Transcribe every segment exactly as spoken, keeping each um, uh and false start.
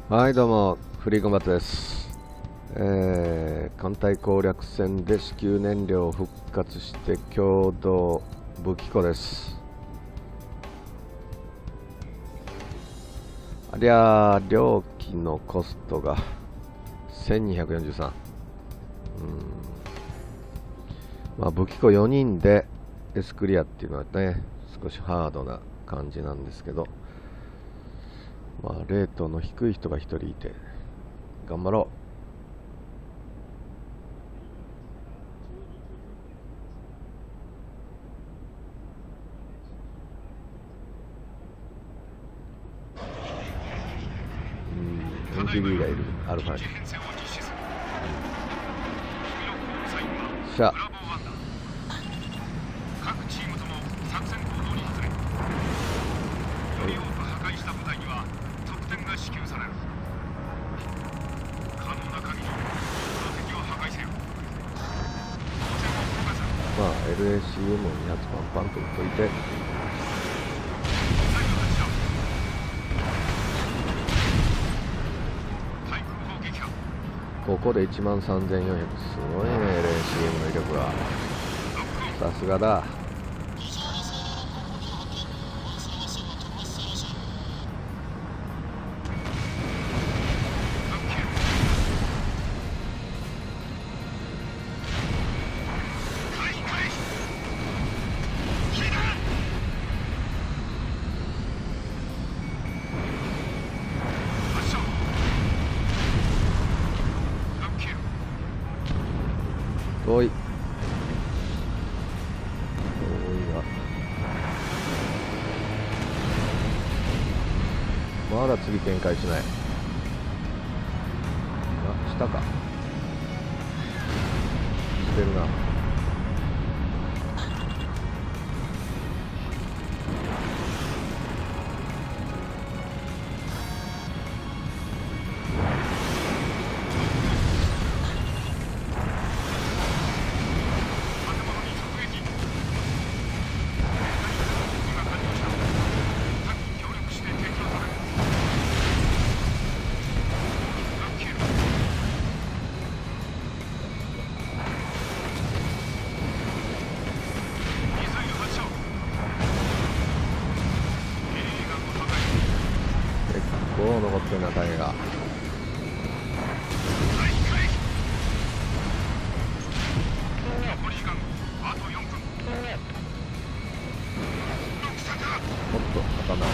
はい、どうもフリーコンバットです。えー、艦隊攻略戦で支給燃料を復活して共同武器庫です。ありゃー、料金のコストがせんにひゃくよんじゅうさん。うーん、まあ武器庫よにんで S クリアっていうのはね少しハードな感じなんですけど、まあレートの低い人がひとりいて頑張ろう。うん、エムティービー がいるアルファに。しゃ各チームとも作戦行動に移れ。より多く破壊した部隊には得点が支給される。可能な限りその敵を破壊せよ。当然を動かす。 まあ エルエーシーエム をに発パンパンと打っといて、ここでいちまんさんぜんよんひゃく、すごいね エルエーシーエム の威力は。さすがだ。遠い遠いがまだ次展開しない。あ、下かしてるな。結構残ってるな、タイが。もっと刀。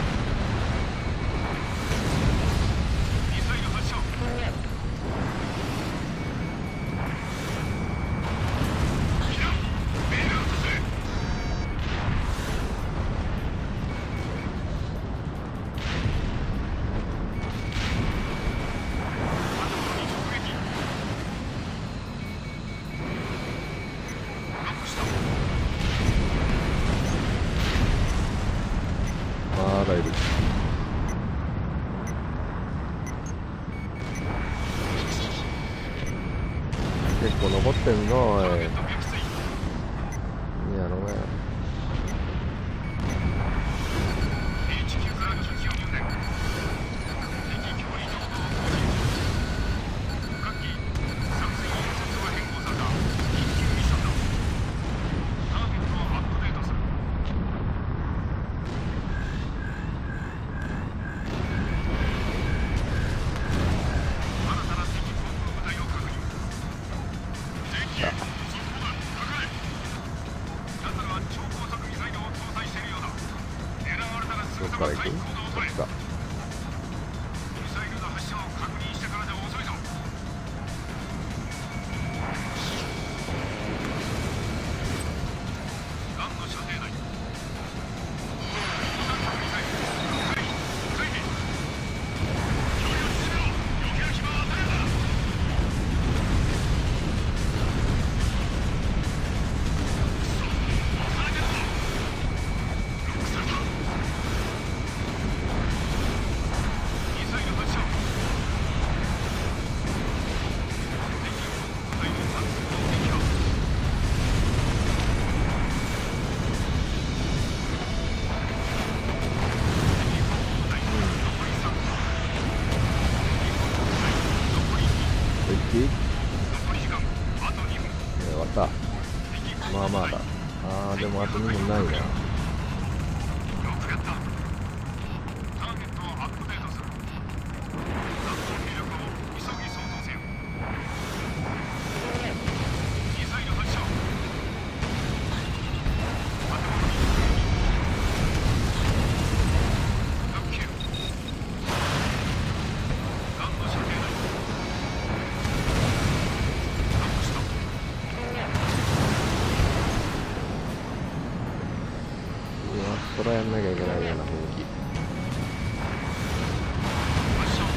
まだいる。結構残ってんの。おい、いやろがや。どっから行く？こっちか。 まあまあだ。あーでもあとにもないな。 よくやった。ターゲットをアップデートする。弾の兵力を急ぎ相当せよ。ミサイル発射。建物にラッキー。ガンの射程内。ノックした。 うわ、そらやんなきゃいけないような雰囲気。 発射。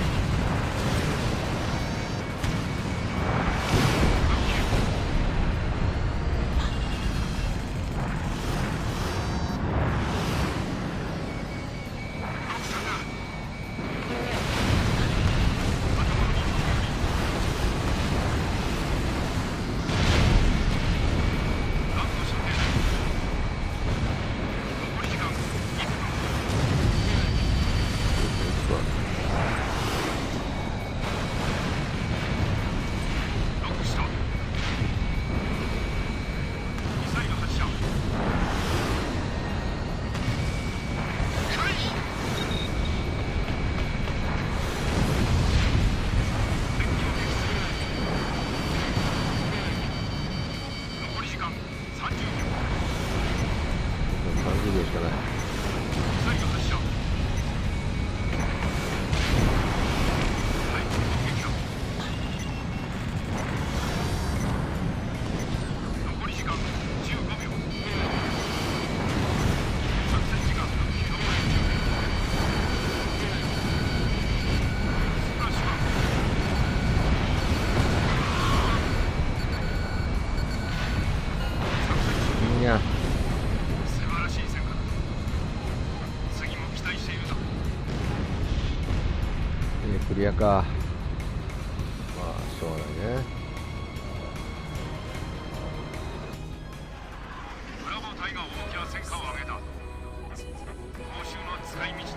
さんじゅうびょうしかない。 残り時間じゅうごびょう。作戦時間きゅうびょう。スプラッシュバン。作戦中。 いや、 素晴らしい戦果だ。次も期待しているぞ。 えークリアか。まあしょうがないね。 ブラボー隊が大きな戦果を上げた。報酬の使い道